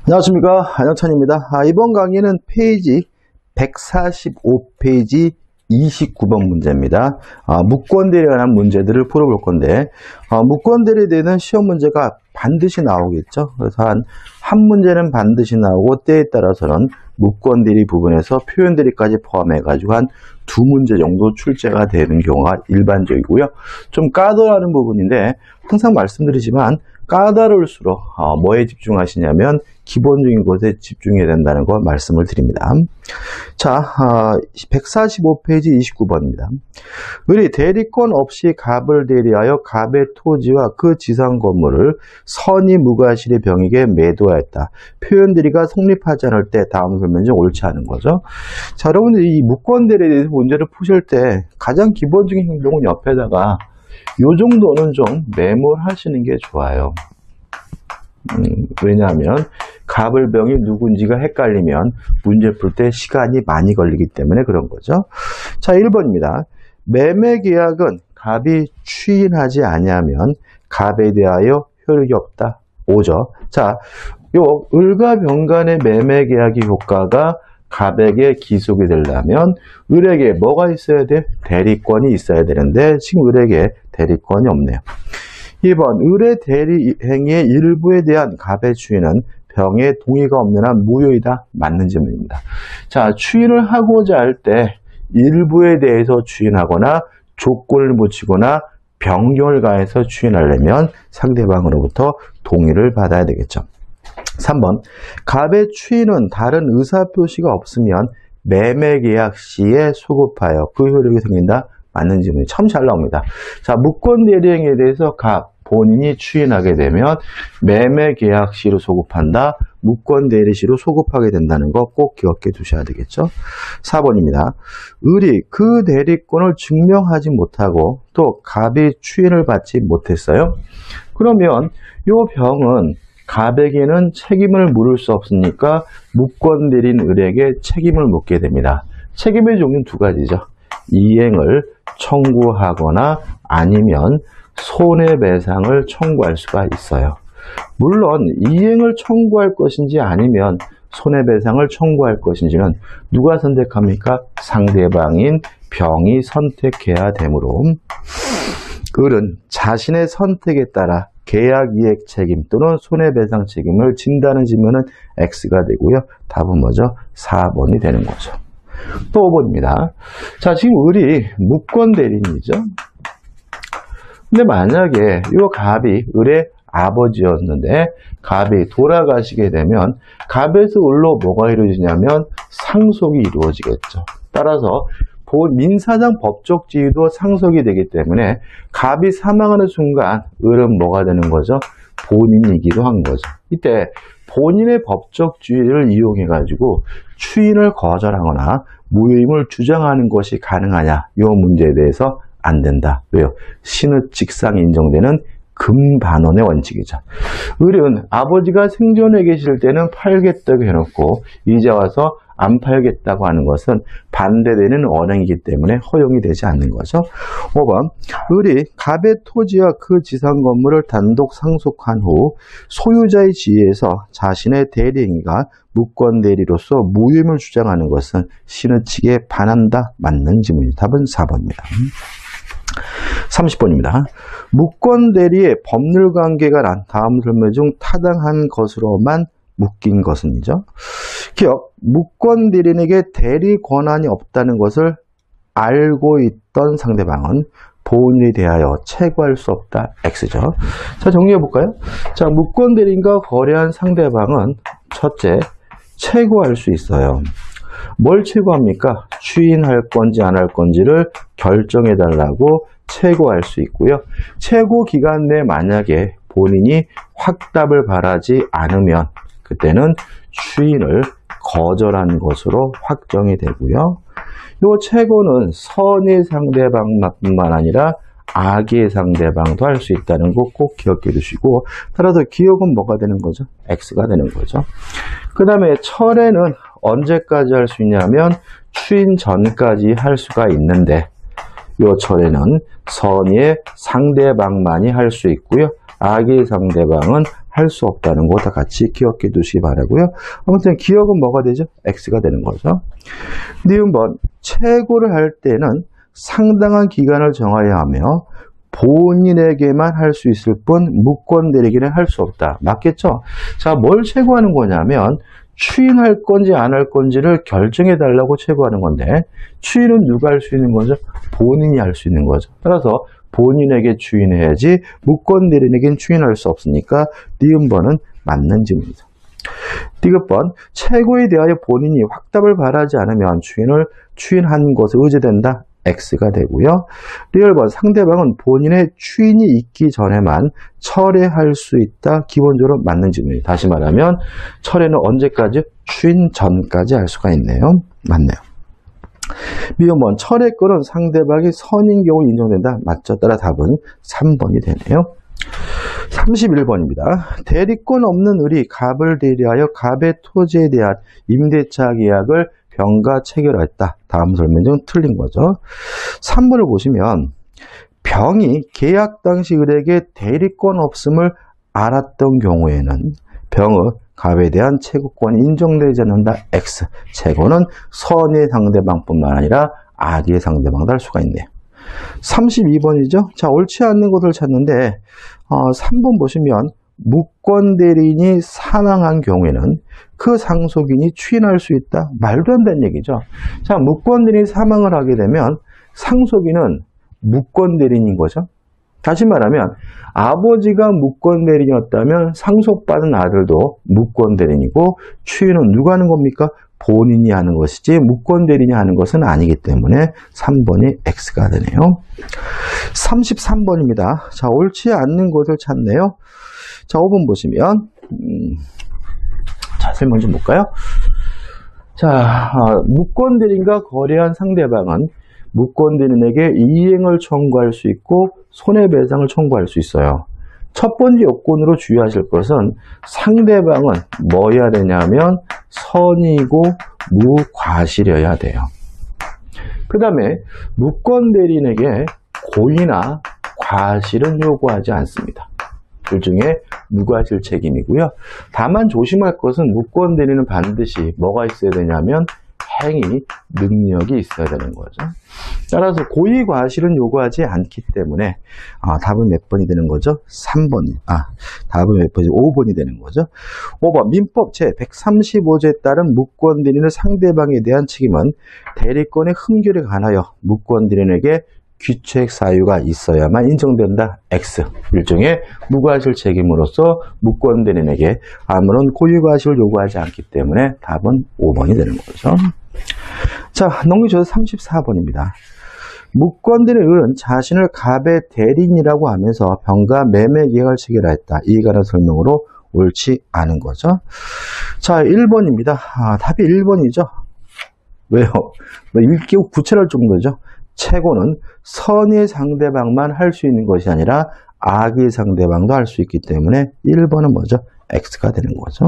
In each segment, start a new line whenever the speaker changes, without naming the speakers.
안녕하십니까, 안영찬입니다. 이번 강의는 페이지 145페이지 29번 문제입니다. 무권대리에 관한 문제들을 풀어볼 건데, 무권대리에 대한 시험 문제가 반드시 나오겠죠. 그래서 한 문제는 반드시 나오고, 때에 따라서는 무권대리 부분에서 표현대리까지 포함해가지고 한 두 문제 정도 출제가 되는 경우가 일반적이고요. 좀 까다로운 부분인데, 항상 말씀드리지만, 까다로울수록 뭐에 집중하시냐면 기본적인 것에 집중해야 된다는 거 말씀을 드립니다. 자, 145페이지 29번입니다. 을이 대리권 없이 갑을 대리하여 갑의 토지와 그 지상 건물을 선의 무과실의 병에게 매도하였다. 표현 대리가 성립하지 않을 때 다음 설명이 옳지 않은 거죠. 자, 여러분들 이 무권 대리에 대해서 문제를 푸실 때 가장 기본적인 행동은 옆에다가 요 정도는 좀 메모를 하시는 게 좋아요. 왜냐하면 갑을 병이 누군지가 헷갈리면 문제 풀 때 시간이 많이 걸리기 때문에 그런 거죠. 자, 1번입니다. 매매 계약은 갑이 추인하지 아니하면 갑에 대하여 효력이 없다. 5죠. 자, 요 을과 병 간의 매매 계약의 효과가 갑에게 기속이 되려면 을에게 뭐가 있어야 돼? 대리권이 있어야 되는데 지금 을에게 대리권이 없네요. 2번, 을의 대리 행위의 일부에 대한 갑의 추인은 병의 동의가 없는 한 무효이다. 맞는 질문입니다. 자, 추인을 하고자 할 때 일부에 대해서 추인하거나 조건을 붙이거나 변경을 가해서 추인하려면 상대방으로부터 동의를 받아야 되겠죠. 3번, 갑의 추인은 다른 의사표시가 없으면 매매계약 시에 소급하여 그 효력이 생긴다. 맞는 질문이 참 잘 나옵니다. 자, 무권대리행위에 대해서 갑 본인이 추인하게 되면 매매계약 시로 소급한다. 무권대리시로 소급하게 된다는 거 꼭 기억해 두셔야 되겠죠. 4번입니다. 을이 그 대리권을 증명하지 못하고 또 갑이 추인을 받지 못했어요. 그러면 요 병은 갑에게는 책임을 물을 수 없으니까 무권대리인 을에게 책임을 묻게 됩니다. 책임의 종류는 두 가지죠. 이행을 청구하거나 아니면 손해배상을 청구할 수가 있어요. 물론 이행을 청구할 것인지 아니면 손해배상을 청구할 것인지는 누가 선택합니까? 상대방인 병이 선택해야 되므로 을은 자신의 선택에 따라 계약이행 책임 또는 손해배상 책임을 진다는 질문은 X가 되고요. 답은 뭐죠? 4번이 되는 거죠. 또 5번입니다. 자, 지금 을이 무권대리인이죠. 근데 만약에 이 갑이 을의 아버지였는데 갑이 돌아가시게 되면 갑에서 을로 뭐가 이루어지냐면 상속이 이루어지겠죠. 따라서 민사상 법적 지위도 상속이 되기 때문에 갑이 사망하는 순간 을은 뭐가 되는 거죠? 본인이기도 한 거죠. 이때 본인의 법적 지위를 이용해 가지고 추인을 거절하거나 무효임을 주장하는 것이 가능하냐? 이 문제에 대해서 안 된다. 왜요? 신의직상 인정되는 금반원의 원칙이죠. 을은 아버지가 생존해 계실 때는 팔겠다고 해놓고 이제 와서 안 팔겠다고 하는 것은 반대되는 언행이기 때문에 허용이 되지 않는 거죠. 5번, 을이 갑의 토지와 그 지상 건물을 단독 상속한 후 소유자의 지위에서 자신의 대리행위가 무권대리로서 무효임을 주장하는 것은 신의칙에 반한다. 맞는 질문입니다. 답은 4번입니다. 30번입니다. 무권대리의 법률관계가 난 다음 설명 중 타당한 것으로만 묶인 것은이죠. 기억, 무권대리인에게 대리 권한이 없다는 것을 알고 있던 상대방은 본인에 대하여 채고할 수 없다. X죠. 자, 정리해 볼까요? 자, 무권대리인과 거래한 상대방은 첫째, 채고할 수 있어요. 뭘 채고합니까? 추인할 건지 안 할 건지를 결정해 달라고 채고할 수 있고요. 채고 기간 내에 만약에 본인이 확답을 바라지 않으면 그때는 추인을 거절한 것으로 확정이 되고요. 이 채고는 선의 상대방뿐만 아니라 악의 상대방도 할 수 있다는 거 꼭 기억해 두시고, 따라서 기억은 뭐가 되는 거죠? X가 되는 거죠. 그 다음에 철회는 언제까지 할 수 있냐면 추인 전까지 할 수가 있는데, 이 철회는 선의 상대방만이 할 수 있고요. 악의 상대방은 할 수 없다는 거 다 같이 기억해 두시기 바라고요. 아무튼 기억은 뭐가 되죠? X가 되는 거죠. 니은번 최고를 할 때는 상당한 기간을 정하여야 하며 본인에게만 할 수 있을 뿐 무권대리기는 할 수 없다. 맞겠죠? 자, 뭘 최고하는 거냐면 추인할 건지 안 할 건지를 결정해 달라고 최고하는 건데 추인은 누가 할 수 있는 거죠? 본인이 할 수 있는 거죠. 따라서 본인에게 추인해야지 무권대리인에겐 추인할 수 없으니까 니은번은 맞는 질문입니다. 디귿번 최고에 대하여 본인이 확답을 바라지 않으면 추인한 것에 의지된다. X가 되고요. 리얼번 상대방은 본인의 추인이 있기 전에만 철회할 수 있다. 기본적으로 맞는 질문입니다. 다시 말하면 철회는 언제까지? 추인 전까지 할 수가 있네요. 맞네요. 미음번 철회권은 상대방이 선인 경우 인정된다. 맞죠? 따라 답은 3번이 되네요. 31번입니다. 대리권 없는 을이 갑을 대리하여 갑의 토지에 대한 임대차 계약을 병과 체결했다. 다음 설명 중 틀린 거죠. 3번을 보시면 병이 계약 당시 을에게 대리권 없음을 알았던 경우에는 병의 갑에 대한 채권이 인정되지 않는다. X. 채권은 선의 상대방뿐만 아니라 악의 상대방도 할 수가 있네요. 32번이죠. 자, 옳지 않는 것을 찾는데 3번 보시면 무권대리인이 사망한 경우에는 그 상속인이 추인할 수 있다. 말도 안 되는 얘기죠. 자, 무권대리인이 사망을 하게 되면 상속인은 무권대리인인 거죠. 다시 말하면 아버지가 무권대리인이었다면 상속받은 아들도 무권대리인이고 추인은 누가 하는 겁니까? 본인이 하는 것이지 무권대리인이 하는 것은 아니기 때문에 3번이 X가 되네요. 33번입니다. 자, 옳지 않는 것을 찾네요. 자, 5번 보시면 자, 설명 좀 볼까요? 자, 무권대리인과 거래한 상대방은 무권대리인에게 이행을 청구할 수 있고 손해배상을 청구할 수 있어요. 첫 번째 요건으로 주의하실 것은 상대방은 뭐여야 되냐면 선이고 무과실이어야 돼요. 그 다음에 무권대리인에게 고의나 과실은 요구하지 않습니다. 둘 중에 무과실 책임이고요. 다만 조심할 것은 무권대리인은 반드시 뭐가 있어야 되냐면 행위 능력이 있어야 되는 거죠. 따라서 고의 과실은 요구하지 않기 때문에 답은 몇 번이 되는 거죠? 3번이. 답은 몇 번이? 5번이 되는 거죠. 5번 민법 제135조에 따른 무권대리인의 상대방에 대한 책임은 대리권의 흥결에 관하여 무권대리인에게 귀책 사유가 있어야만 인정된다. X. 일종의 무과실 책임으로서 무권대리인에게 아무런 고의 과실을 요구하지 않기 때문에 답은 5번이 되는 거죠. 자, 농기조사 34번입니다. 무권대리인은 자신을 갑의 대리인이라고 하면서 병과 매매 계약을 체결하였다. 이에 관한 설명으로 옳지 않은 거죠. 자, 1번입니다. 답이 1번이죠. 왜요? 읽기 구체할 정도죠. 채권은 선의 상대방만 할 수 있는 것이 아니라 악의 상대방도 할 수 있기 때문에 1번은 뭐죠? X가 되는 거죠.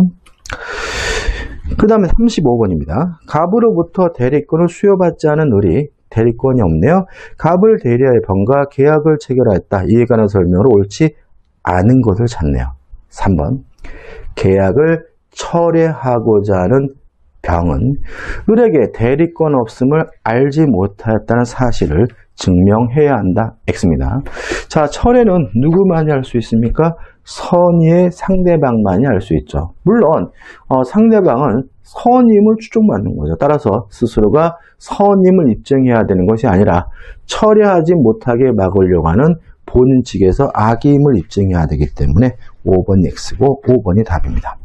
그 다음에 35번입니다. 갑으로부터 대리권을 수여받지 않은 을이 대리권이 없네요. 갑을 대리하여 병과 계약을 체결하였다. 이에 관한 설명으로 옳지 않은 것을 찾네요. 3번 계약을 철회하고자 하는 병은 을에게 대리권 없음을 알지 못하였다는 사실을 증명해야 한다. X입니다. 자, 철회는 누구만이 할 수 있습니까? 선의의 상대방만이 할 수 있죠. 물론 상대방은 선임을 추종받는 거죠. 따라서 스스로가 선임을 입증해야 되는 것이 아니라 철회하지 못하게 막으려고 하는 본인 측에서 악임을 입증해야 되기 때문에 5번이 X고 5번이 답입니다.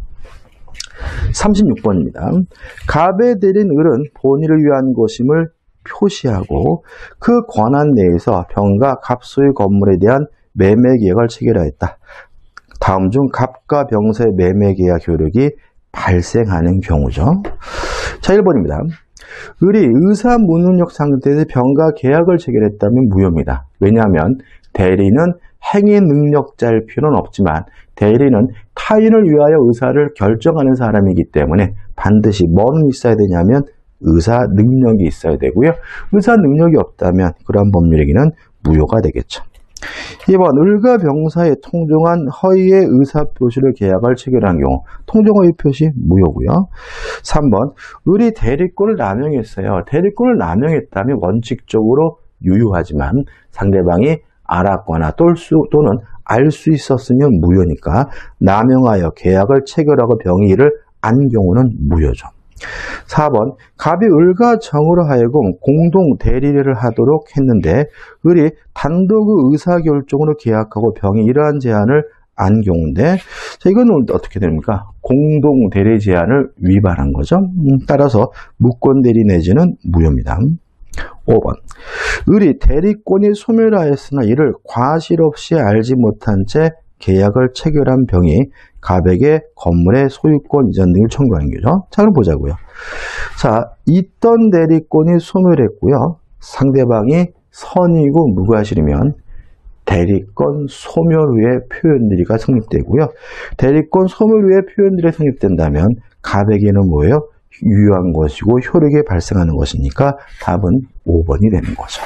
36번입니다. 갑에 대린 을은 본인을 위한 것임을 표시하고 그 권한 내에서 병과 갑 소유 건물에 대한 매매 계약을 체결하였다. 다음 중 갑과 병사의 매매 계약 효력이 발생하는 경우죠. 자, 1번입니다. 을이 의사 무능력 상태에서 병과 계약을 체결했다면 무효입니다. 왜냐하면 대리는 행위 능력자일 필요는 없지만 대리는 타인을 위하여 의사를 결정하는 사람이기 때문에 반드시 뭐는 있어야 되냐면 의사 능력이 있어야 되고요. 의사 능력이 없다면 그러한 법률행위는 무효가 되겠죠. 2번 을과 병사의 통정한 허위의 의사표시를 계약을 체결한 경우 통정허위 표시 무효고요. 3번 을이 대리권을 남용했어요. 대리권을 남용했다면 원칙적으로 유효하지만 상대방이 알았거나 또는 알 수 있었으면 무효니까 남용하여 계약을 체결하고 병의를 안 경우는 무효죠. 4번 갑이 을과 정으로 하여금 공동 대리를 하도록 했는데 을이 단독의 의사결정으로 계약하고 병이 이러한 제한을 안 경우인데 자, 이건 어떻게 됩니까? 공동 대리 제한을 위반한 거죠. 따라서 무권 대리 내지는 무효입니다. 5번 을이 대리권이 소멸하였으나 이를 과실 없이 알지 못한 채 계약을 체결한 병이 갑에게 건물의 소유권 이전 등을 청구하는 거죠. 자, 그럼 보자고요. 자, 있던 대리권이 소멸했고요. 상대방이 선이고 무과실이면 대리권 소멸 후에 표현들이가 성립되고요. 대리권 소멸 후에 표현들이 성립된다면 갑에게는 뭐예요? 유효한 것이고 효력이 발생하는 것이니까 답은 5번이 되는 거죠.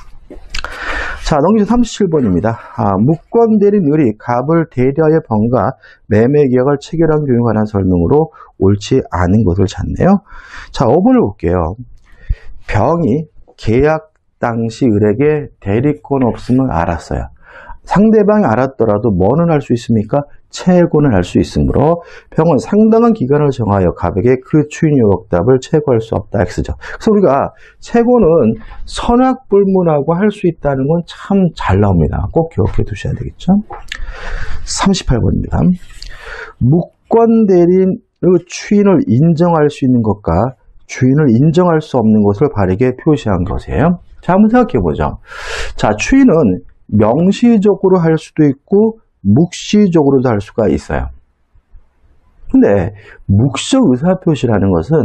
자, 넘기서 37번입니다. 무권 대리인 을이 갑을 대리하여 병과 매매 계약을 체결한 경우에 관한 설명으로 옳지 않은 것을 찾네요. 자, 5번을 볼게요. 병이 계약 당시 을에게 대리권 없음을 알았어요. 상대방이 알았더라도 뭐는 할 수 있습니까? 채권을 할 수 있으므로 병은 상당한 기간을 정하여 갑에게 그 추인 요격답을 채고할 수 없다. X죠. 그래서 우리가 채권은 선악불문하고 할 수 있다는 건 참 잘 나옵니다. 꼭 기억해 두셔야 되겠죠. 38번입니다. 무권 대리인의 추인을 인정할 수 있는 것과 추인을 인정할 수 없는 것을 바르게 표시한 것이에요. 자, 한번 생각해 보죠. 자, 추인은 명시적으로 할 수도 있고 묵시적으로도 할 수가 있어요. 근데 묵시적 의사표시라는 것은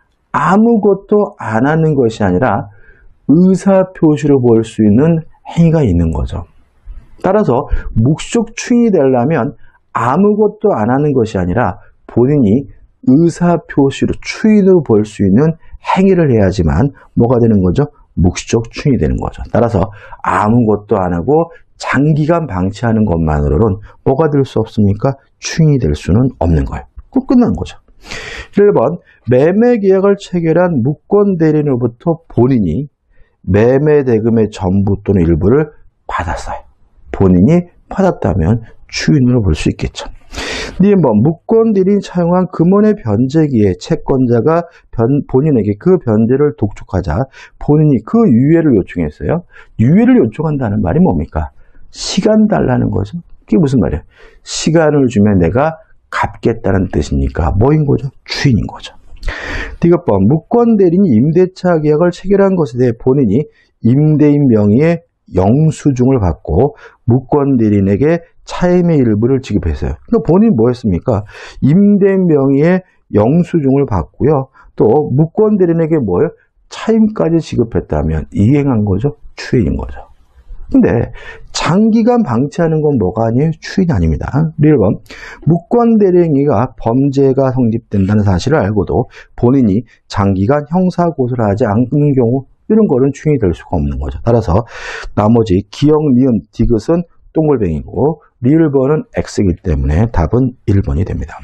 아무것도 안 하는 것이 아니라 의사표시로 볼 수 있는 행위가 있는 거죠. 따라서 묵시적 추인이 되려면 아무것도 안 하는 것이 아니라 본인이 의사표시로 추인으로 볼 수 있는 행위를 해야지만 뭐가 되는 거죠? 묵시적 추인이 되는 거죠. 따라서 아무것도 안 하고 장기간 방치하는 것만으로는 뭐가 될 수 없습니까? 추인이 될 수는 없는 거예요. 꼭 끝나는 거죠. 1번 매매 계약을 체결한 무권 대리인으로부터 본인이 매매 대금의 전부 또는 일부를 받았어요. 본인이 받았다면 추인으로 볼 수 있겠죠. 2번 무권 대리인이 차용한 금원의 변제기에 채권자가 본인에게 그 변제를 독촉하자 본인이 그 유예를 요청했어요. 유예를 요청한다는 말이 뭡니까? 시간 달라는 거죠. 그게 무슨 말이에요? 시간을 주면 내가 갚겠다는 뜻이니까 뭐인 거죠? 추인인 거죠. 디귿번 무권 대리인이 임대차 계약을 체결한 것에 대해 본인이 임대인 명의의 영수증을 받고 무권 대리인에게 차임의 일부를 지급했어요. 그러니까 본인이 뭐 했습니까? 임대인 명의의 영수증을 받고요. 또 무권 대리인에게 뭐예요? 차임까지 지급했다면 이행한 거죠? 추인인 거죠. 근데 장기간 방치하는 건 뭐가 아니에요? 추인이 아닙니다. 1번 무권 대리인이가 범죄가 성립된다는 사실을 알고도 본인이 장기간 형사 고소를 하지 않는 경우 이런 거는 추인이 될 수가 없는 거죠. 따라서 나머지 기역, 니은, 디귿은 동글뱅이고 리을번은 X이기 때문에 답은 1번이 됩니다.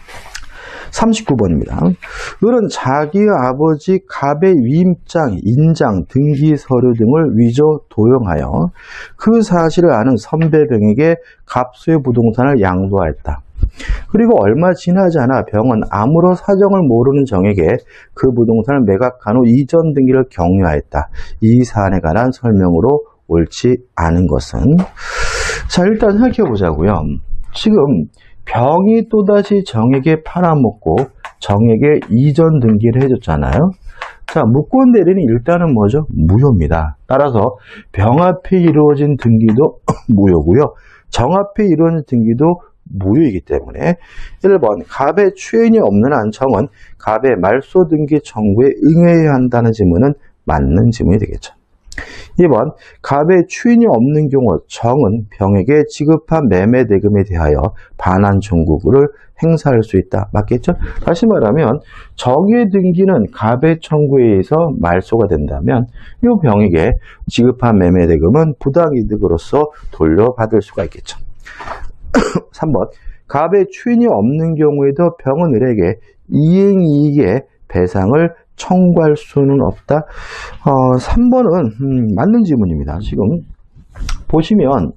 39번입니다. 을은 자기의 아버지 갑의 위임장, 인장, 등기 서류 등을 위조 도용하여 그 사실을 아는 선배병에게 갑수의 부동산을 양도하였다. 그리고 얼마 지나지 않아 병은 아무런 사정을 모르는 정에게 그 부동산을 매각한 후 이전 등기를 격려하였다. 이 사안에 관한 설명으로 옳지 않은 것은 자, 일단 생각해 보자고요. 지금 병이 또다시 정에게 팔아먹고 정에게 이전 등기를 해줬잖아요. 자, 무권 대리는 일단은 뭐죠? 무효입니다. 따라서 병 앞에 이루어진 등기도 무효고요. 정 앞에 이루어진 등기도 무효이기 때문에 1번 갑의 추인이 없는 한 정은 갑의 말소 등기 청구에 응해야 한다는 지문은 맞는 지문이 되겠죠. 2번, 갑의 추인이 없는 경우 정은 병에게 지급한 매매 대금에 대하여 반환 청구를 행사할 수 있다. 맞겠죠? 다시 말하면 정의 등기는 갑의 청구에 의해서 말소가 된다면 이 병에게 지급한 매매 대금은 부당이득으로서 돌려받을 수가 있겠죠. 3번, 갑의 추인이 없는 경우에도 병은 을에게 이행이익의 배상을 청구할 수는 없다. 3번은 맞는 질문입니다. 지금 보시면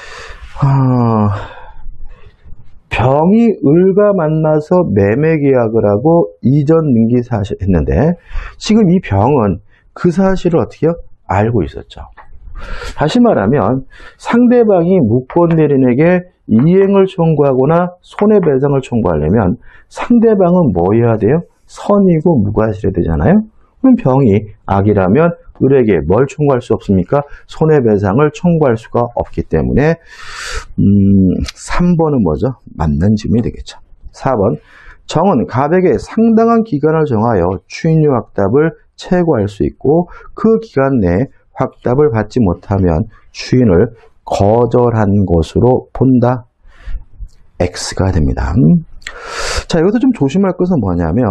병이 을과 만나서 매매 계약을 하고 이전 등기 사실 했는데 지금 이 병은 그 사실을 어떻게 알고 있었죠. 다시 말하면 상대방이 무권 대리인에게 이행을 청구하거나 손해배상을 청구하려면 상대방은 뭐 해야 돼요? 선이고 무과실해야 되잖아요. 그럼 병이 악이라면 을에게 뭘 청구할 수 없습니까? 손해배상을 청구할 수가 없기 때문에 3번은 뭐죠? 맞는 질문이 되겠죠. 4번, 정은 갑에게 상당한 기간을 정하여 추인료 확답을 채고할 수 있고 그 기간 내에 확답을 받지 못하면 추인을 거절한 것으로 본다. X가 됩니다. 자, 여기서 좀 조심할 것은 뭐냐면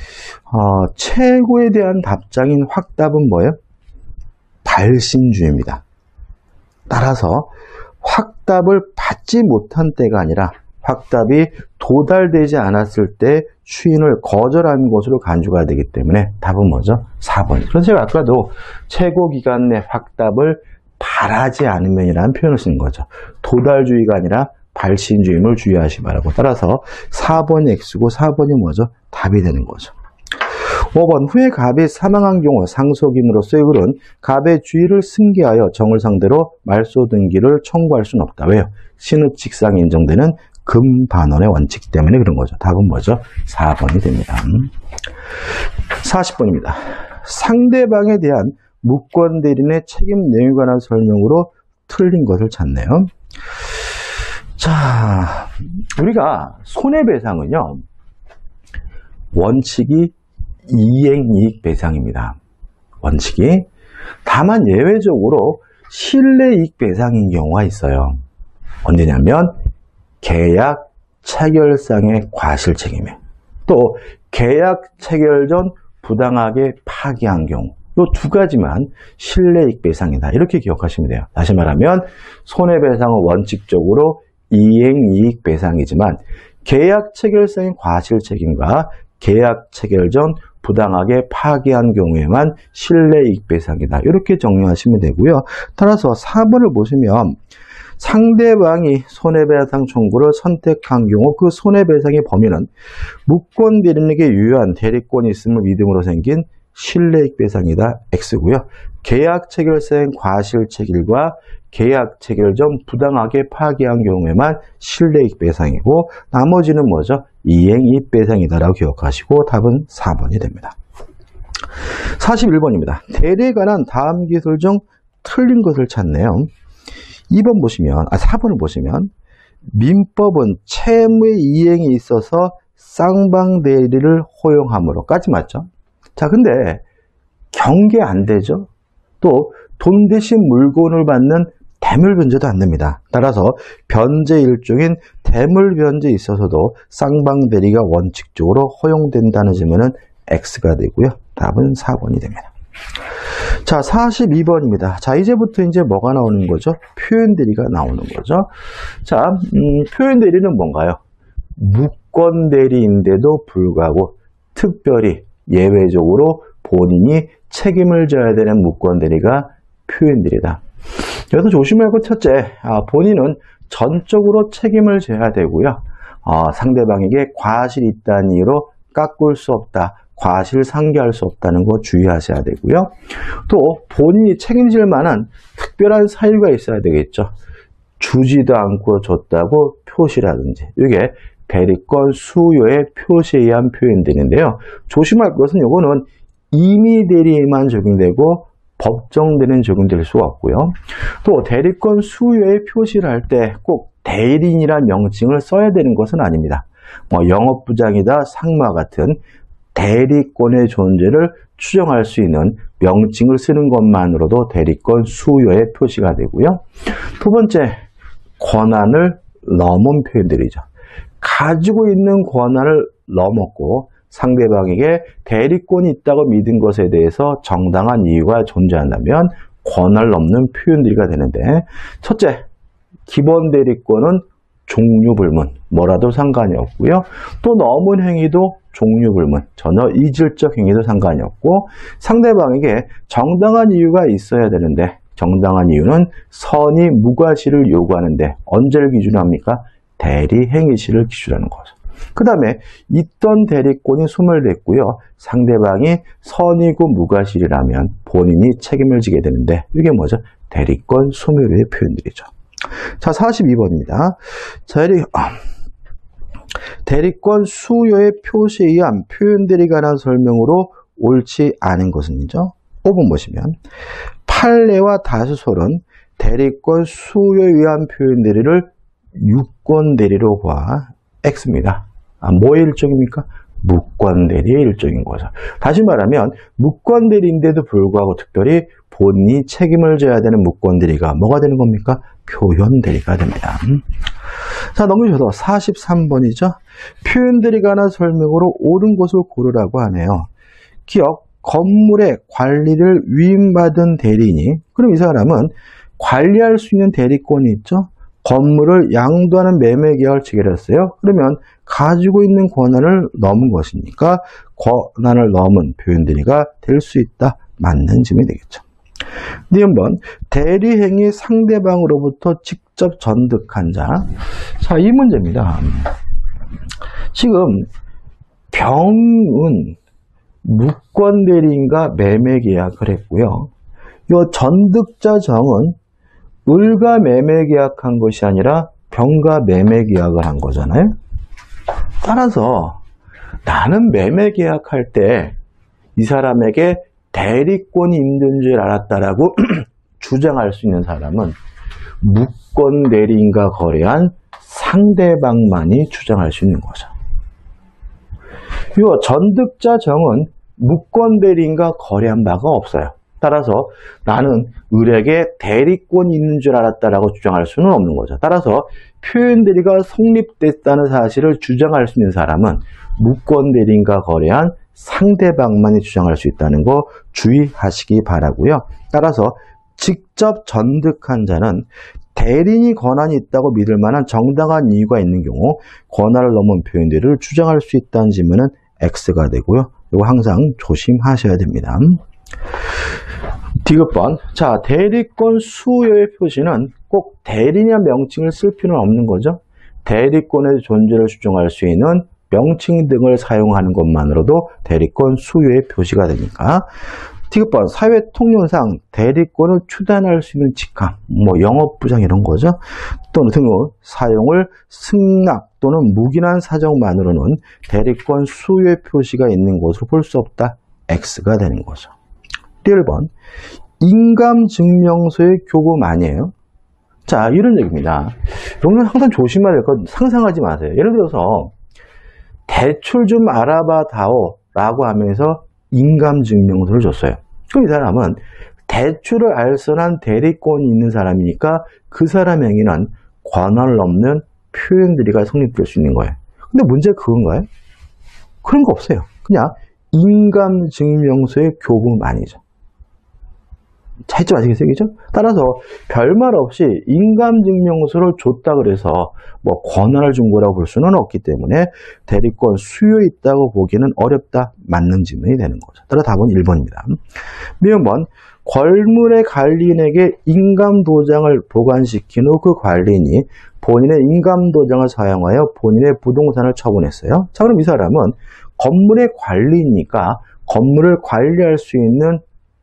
최고에 대한 답장인 확답은 뭐예요? 발신주의입니다. 따라서 확답을 받지 못한 때가 아니라 확답이 도달되지 않았을 때 추인을 거절한 것으로 간주가 되기 때문에 답은 뭐죠? 4번. 그래서 제가 아까도 최고 기간 내 확답을 바라지 않으면이라는 표현을 쓴 거죠. 도달주의가 아니라 발신주의임을 주의하시 바라고. 따라서 4번이 X고 4번이 뭐죠? 답이 되는 거죠. 5번, 후에 갑이 사망한 경우 상속인으로서의 을은 갑의 주의를 승계하여 정을 상대로 말소 등기를 청구할 수는 없다. 왜요? 신의칙상 인정되는 금반원의 원칙 때문에 그런 거죠. 답은 뭐죠? 4번이 됩니다. 40번입니다. 상대방에 대한 무권 대리인의 책임 내용에 관한 설명으로 틀린 것을 찾네요. 자, 우리가 손해배상은요, 원칙이 이행이익 배상입니다. 원칙이. 다만 예외적으로 실내이익 배상인 경우가 있어요. 언제냐면 계약 체결상의 과실책임이에요. 또 계약 체결 전 부당하게 파기한 경우. 이 두 가지만 실내이익 배상이다. 이렇게 기억하시면 돼요. 다시 말하면 손해배상은 원칙적으로 이행이익 배상이지만 계약 체결상의 과실책임과 계약 체결 전 부당하게 파기한 경우에만 실내이익 배상이다. 이렇게 정리하시면 되고요. 따라서 4번을 보시면 상대방이 손해배상 청구를 선택한 경우 그 손해배상의 범위는 무권 대리인에게 유효한 대리권이 있음을 믿음으로 생긴 실내이익 배상이다. X고요. 계약 체결상 과실체결과 계약 체결 전 부당하게 파기한 경우에만 실내이익 배상이고 나머지는 뭐죠? 이행이익 배상이다라고 기억하시고 답은 4번이 됩니다. 41번입니다. 대리에 관한 다음 기술 중 틀린 것을 찾네요. 2번 보시면, 4번을 보시면 민법은 채무의 이행에 있어서 쌍방대리를 허용함으로까지 맞죠? 자, 근데 경계 안 되죠? 또 돈 대신 물건을 받는 대물변제도 안 됩니다. 따라서 변제 일종인 대물변제에 있어서도 쌍방대리가 원칙적으로 허용된다는 점에는 X가 되고요. 답은 4번이 됩니다. 자, 42번입니다. 자, 이제부터 이제 뭐가 나오는 거죠? 표현대리가 나오는 거죠. 자, 표현대리는 뭔가요? 무권대리인데도 불구하고 특별히 예외적으로 본인이 책임을 져야 되는 무권대리가 표현대리다. 여기서 조심할 것 첫째, 본인은 전적으로 책임을 져야 되고요. 상대방에게 과실이 있다는 이유로 깎을 수 없다. 과실 상계할 수 없다는 거 주의하셔야 되고요. 또 본인이 책임질 만한 특별한 사유가 있어야 되겠죠. 주지도 않고 줬다고 표시라든지 이게 대리권 수요의 표시에 의한 표현들인데요. 조심할 것은 이거는 임의 대리에만 적용되고 법정대리는 적용될 수가 없고요. 또 대리권 수요의 표시를 할 때 꼭 대리인이란 명칭을 써야 되는 것은 아닙니다. 뭐 영업부장이다, 상마 같은 대리권의 존재를 추정할 수 있는 명칭을 쓰는 것만으로도 대리권 수요의 표시가 되고요. 두 번째, 권한을 넘은 표현들이죠. 가지고 있는 권한을 넘었고 상대방에게 대리권이 있다고 믿은 것에 대해서 정당한 이유가 존재한다면 권한을 넘는 표현들이가 되는데, 첫째, 기본 대리권은 종류불문, 뭐라도 상관이 없고요. 또 넘은 행위도 종류불문, 전혀 이질적 행위도 상관이 없고, 상대방에게 정당한 이유가 있어야 되는데 정당한 이유는 선의 무과시를 요구하는데 언제를 기준으로 합니까? 대리행위시를 기준하는 거죠. 그 다음에 있던 대리권이 소멸됐고요. 상대방이 선의고 무과실이라면 본인이 책임을 지게 되는데 이게 뭐죠? 대리권 소멸의 표현들이죠. 자, 42번입니다. 대리권 수요의 표시에 의한 표현들에 관한 설명으로 옳지 않은 것은요. 5번 보시면 판례와 다수설은 대리권 수요에 의한 표현들을 유권대리로 봐. X입니다. 뭐의 일종입니까? 무권대리의 일종인 거죠. 다시 말하면 무권대리인데도 불구하고 특별히 본인이 책임을 져야 되는 무권대리가 뭐가 되는 겁니까? 표현대리가 됩니다. 자, 넘기셔서 43번이죠. 표현대리에 관한 설명으로 옳은 것을 고르라고 하네요. 기억, 건물의 관리를 위임받은 대리인이, 그럼 이 사람은 관리할 수 있는 대리권이 있죠. 건물을 양도하는 매매 계약을 체결했어요. 그러면 가지고 있는 권한을 넘은 것이니까 권한을 넘은 표현대리가 될 수 있다. 맞는 질문이 되겠죠. 네, 한번 대리행위 상대방으로부터 직접 전득한 자. 자, 이 문제입니다. 지금 병은 무권대리인과 매매 계약을 했고요. 이 전득자 정은 을과 매매 계약한 것이 아니라 병과 매매 계약을 한 거잖아요. 따라서 나는 매매 계약할 때 이 사람에게 대리권이 있는 줄 알았다라고 주장할 수 있는 사람은 무권 대리인과 거래한 상대방만이 주장할 수 있는 거죠. 이 전득자 정은 무권 대리인과 거래한 바가 없어요. 따라서 나는 을에게 대리권이 있는 줄 알았다라고 주장할 수는 없는 거죠. 따라서 표현 대리가 성립됐다는 사실을 주장할 수 있는 사람은 무권 대리인과 거래한 상대방만이 주장할 수 있다는 거 주의하시기 바라고요. 따라서 직접 전득한 자는 대리인이 권한이 있다고 믿을 만한 정당한 이유가 있는 경우 권한을 넘은 표현들을 주장할 수 있다는 질문은 X가 되고요. 이거 항상 조심하셔야 됩니다. 디귿번. 자, 대리권 수요의 표시는 꼭 대리인이라는 명칭을 쓸 필요는 없는 거죠. 대리권의 존재를 주장할 수 있는 명칭 등을 사용하는 것만으로도 대리권 수요의 표시가 되니까. 디귿번. 사회 통념상 대리권을 추단할 수 있는 직함, 영업부장 이런 거죠. 또는 등의 사용을 승낙 또는 묵인한 사정만으로는 대리권 수요의 표시가 있는 것으로 볼 수 없다. X가 되는 거죠. 1번. 인감증명서의 교금 아니에요? 자, 이런 얘기입니다. 여러분은 항상 조심해야 될 건 상상하지 마세요. 예를 들어서 대출 좀 알아봐 다오 라고 하면서 인감증명서를 줬어요. 그럼 이 사람은 대출을 알선한 대리권이 있는 사람이니까 그 사람 행위는 권한을 넘는 표현들이가 성립될 수 있는 거예요. 근데 문제가 그건가요? 그런 거 없어요. 그냥 인감증명서의 교금 아니죠. 차이점 아시겠어요? 그죠? 따라서 별말 없이 인감증명서를 줬다 그래서 권한을 준 거라고 볼 수는 없기 때문에 대리권 수요 있다고 보기는 어렵다. 맞는 질문이 되는 거죠. 따라 답은 1번입니다. 미음번. 걸물의 관리인에게 인감도장을 보관시킨 후 그 관리인이 본인의 인감도장을 사용하여 본인의 부동산을 처분했어요. 자, 그럼 이 사람은 건물의 관리니까 건물을 관리할 수 있는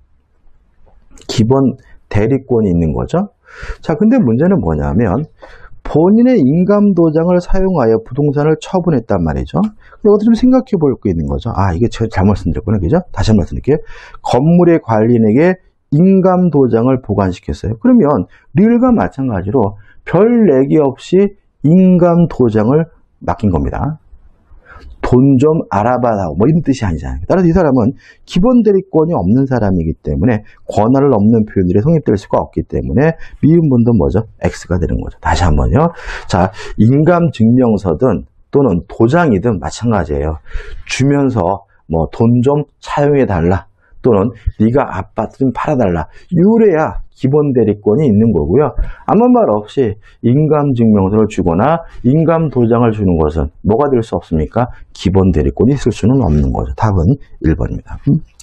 기본 대리권이 있는 거죠. 자, 근데 문제는 뭐냐면 본인의 인감도장을 사용하여 부동산을 처분했단 말이죠. 이것도 좀 생각해 볼 게 있는 거죠. 아, 이게 제가 잘못 말씀드렸구나. 그죠? 다시 한번 말씀드릴게요. 건물의 관리인에게 인감도장을 보관시켰어요. 그러면 릴과 마찬가지로 별 내기 없이 인감도장을 맡긴 겁니다. 돈 좀 알아봐라고 뭐 이런 뜻이 아니잖아요. 따라서 이 사람은 기본 대리권이 없는 사람이기 때문에 권한을 넘는 표현들이 성립될 수가 없기 때문에 미음분도 뭐죠? X가 되는 거죠. 다시 한번요. 자, 인감증명서든 또는 도장이든 마찬가지예요. 주면서 뭐 돈 좀 사용해 달라 또는 네가 아파트 좀 팔아달라 이래야 기본 대리권이 있는 거고요. 아무 말 없이 인감증명서를 주거나 인감도장을 주는 것은 뭐가 될 수 없습니까? 기본 대리권이 있을 수는 없는 거죠. 답은 1번입니다.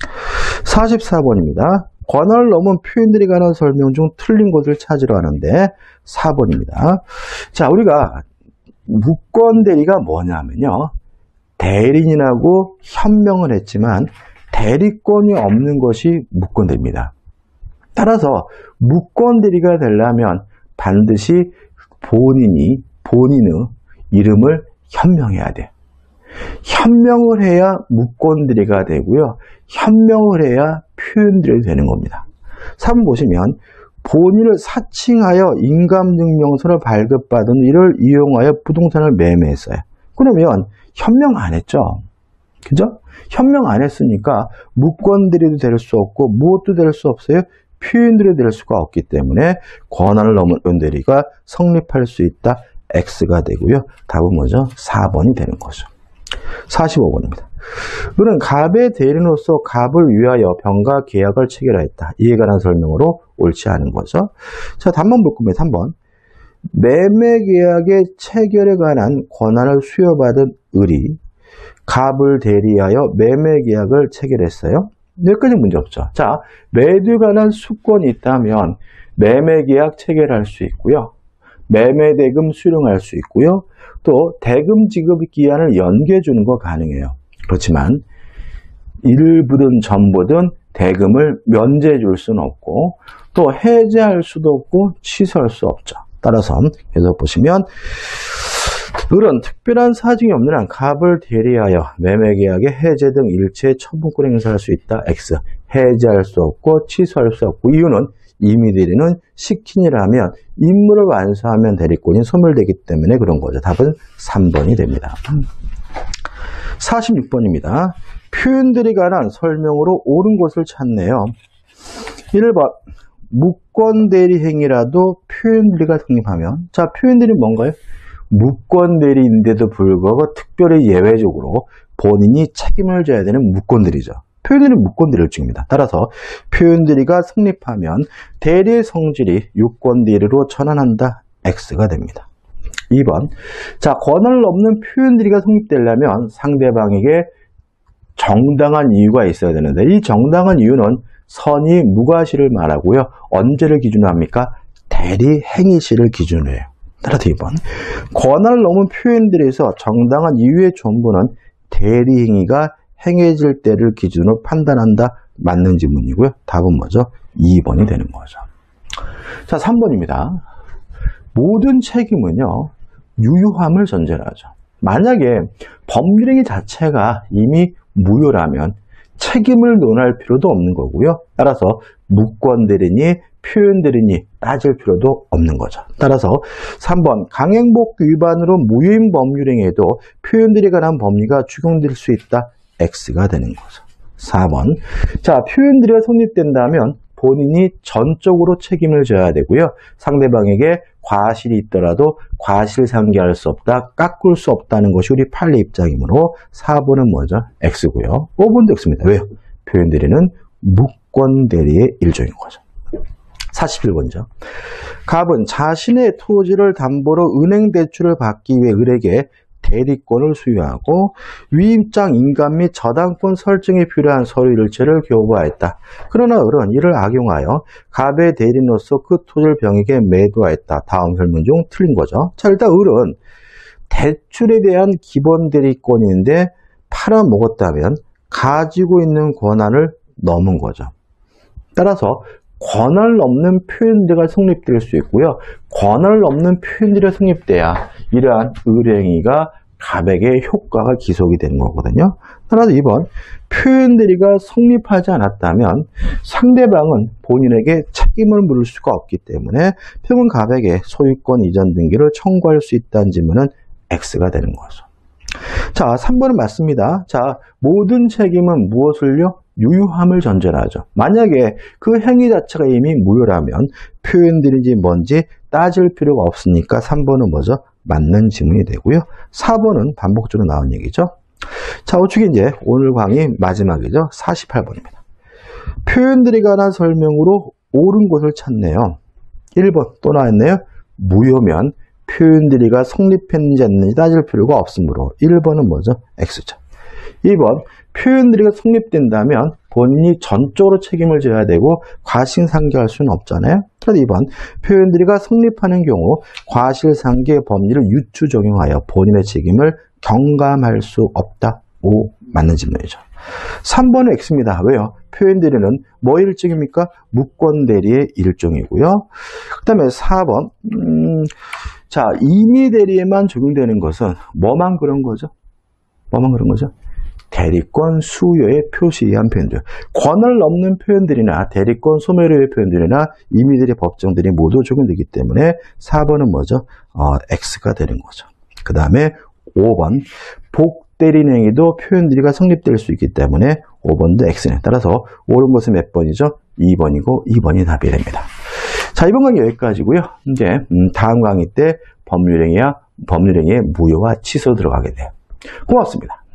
44번입니다. 권한을 넘은 표현들이 관한 설명 중 틀린 것을 찾으러 하는데 4번입니다. 자, 우리가 무권 대리가 뭐냐면요. 대리인하고 현명을 했지만 대리권이 없는 것이 무권 대리입니다. 따라서 무권 대리가 되려면 반드시 본인의 이름을 현명해야 돼. 현명을 해야 무권 대리가 되고요. 현명을 해야 표현 대리가 되는 겁니다. 3번 보시면 본인을 사칭하여 인감증명서를 발급받은 이를 이용하여 부동산을 매매했어요. 그러면 현명 안 했죠? 그죠? 현명 안 했으니까 무권대리도 될 수 없고 무엇도 될 수 없어요. 표현들이 될 수가 없기 때문에 권한을 넘은 대리가 성립할 수 있다. X가 되고요. 답은 뭐죠? 4번이 되는 거죠. 45번입니다. 그는 갑의 대리인으로서 갑을 위하여 병가 계약을 체결하였다. 이에 관한 설명으로 옳지 않은 거죠. 자, 답만 볼 겁니다. 3번. 매매계약의 체결에 관한 권한을 수여받은 을이 갑을 대리하여 매매계약을 체결했어요. 여기까지 문제 없죠. 자, 매도에 관한 수권이 있다면 매매계약 체결할 수 있고요. 매매대금 수령할 수 있고요. 또 대금 지급 기한을 연기해 주는 거 가능해요. 그렇지만 일부든 전부든 대금을 면제해 줄 수는 없고 또 해제할 수도 없고 취소할 수 없죠. 따라서 계속 보시면 을은 특별한 사정이 없는 한 갑을 대리하여 매매계약의 해제 등 일체 처분권 행사할 수 있다. X. 해제할 수 없고 취소할 수 없고 이유는 임의 대리는 시킨이라면 임무를 완수하면 대리권이 소멸되기 때문에 그런 거죠. 답은 3번이 됩니다. 46번입니다. 표현들이 관한 설명으로 옳은 것을 찾네요. 1번 무권대리 행위라도 표현대리가 성립하면 자 표현대리 뭔가요? 무권대리인데도 불구하고 특별히 예외적으로 본인이 책임을 져야 되는 무권대리죠. 표현대리는 무권대리를 찍습니다. 따라서 표현대리가 성립하면 대리의 성질이 유권대리로 전환한다. X가 됩니다. 2번 자 권한을 넘는 표현대리가 성립되려면 상대방에게 정당한 이유가 있어야 되는데 이 정당한 이유는 선의 무과시를 말하고요. 언제를 기준으로 합니까? 대리 행위시를 기준으로 해요. 따라서 2번 권한을 넘은 표현들에서 정당한 이유의 전부는 대리 행위가 행해질 때를 기준으로 판단한다. 맞는 지문이고요. 답은 뭐죠? 2번이 되는 거죠. 자, 3번입니다. 모든 책임은요. 유효함을 전제로 하죠. 만약에 법률행위 자체가 이미 무효라면 책임을 논할 필요도 없는 거고요. 따라서 무권대리니 표현대리니 따질 필요도 없는 거죠. 따라서 3번 강행복 위반으로 무효인 법률행위에도 표현대리에 관한 법리가 적용될 수 있다. X가 되는 거죠. 4번 자 표현대리가 성립된다면 본인이 전적으로 책임을 져야 되고요. 상대방에게 과실이 있더라도 과실상계할 수 없다. 깎을 수 없다는 것이 우리 판례 입장이므로 4번은 뭐죠? X고요. 5번도 X입니다. 왜요? 표현대리는 무권대리의 일종인 거죠. 41번이죠. 갑은 자신의 토지를 담보로 은행 대출을 받기 위해 을에게 대리권을 수여하고 위임장 인감 및 저당권 설정에 필요한 서류 일체를 교부하였다. 그러나 을은 이를 악용하여 갑의 대리인으로서 그 토지를 병에게 매도하였다. 다음 설명 중 틀린 거죠. 자, 일단 을은 대출에 대한 기본 대리권인데 팔아먹었다면 가지고 있는 권한을 넘은 거죠. 따라서 권한을 넘는 표현들이 성립될 수 있고요. 권한을 넘는 표현들이 성립돼야 이러한 의뢰행위가 갑에게 효과가 기속이 되는 거거든요. 따라서 2번 표현대리가 성립하지 않았다면 상대방은 본인에게 책임을 물을 수가 없기 때문에 평은 갑에게 소유권 이전 등기를 청구할 수 있다는 질문은 X가 되는 거죠. 자, 3번은 맞습니다. 자, 모든 책임은 무엇을요? 유효함을 전제로 하죠. 만약에 그 행위 자체가 이미 무효라면 표현들인지 뭔지 따질 필요가 없으니까 3번은 뭐죠? 맞는 지문이 되고요. 4번은 반복적으로 나온 얘기죠. 자, 우측이 이제 오늘 강의 마지막이죠. 48번입니다. 표현들에 관한 설명으로 옳은 곳을 찾네요. 1번 또 나왔네요. 무효면 표현들이가 성립했는지 않는지 따질 필요가 없으므로 1번은 뭐죠? X죠. 2번 표현들이가 성립된다면 본인이 전적으로 책임을 져야 되고 과실상계할 수는 없잖아요. 그래서 2번 표현들이가 성립하는 경우 과실상계 법리를 유추 적용하여 본인의 책임을 경감할 수 없다. 오, 맞는 질문이죠. 3번은 X입니다. 왜요? 표현대리는 뭐 일종입니까? 무권대리의 일종이고요. 그 다음에 4번 자, 임의대리에만 적용되는 것은 뭐만 그런 거죠? 뭐만 그런 거죠? 대리권 수요의 표시에 의한 표현들. 권을 넘는 표현들이나 대리권 소멸의 표현들이나 임의대리 법정들이 모두 적용되기 때문에 4번은 뭐죠? X가 되는 거죠. 그 다음에 5번 복대리는 행위도 표현들이가 성립될 수 있기 때문에 5번도 X네. 따라서 옳은 것은 몇 번이죠? 2번이고 2번이 답이 됩니다. 자, 이번 강의 여기까지고요. 이제 다음 강의 때 법률행위의 무효와 취소 들어가게 돼요. 고맙습니다.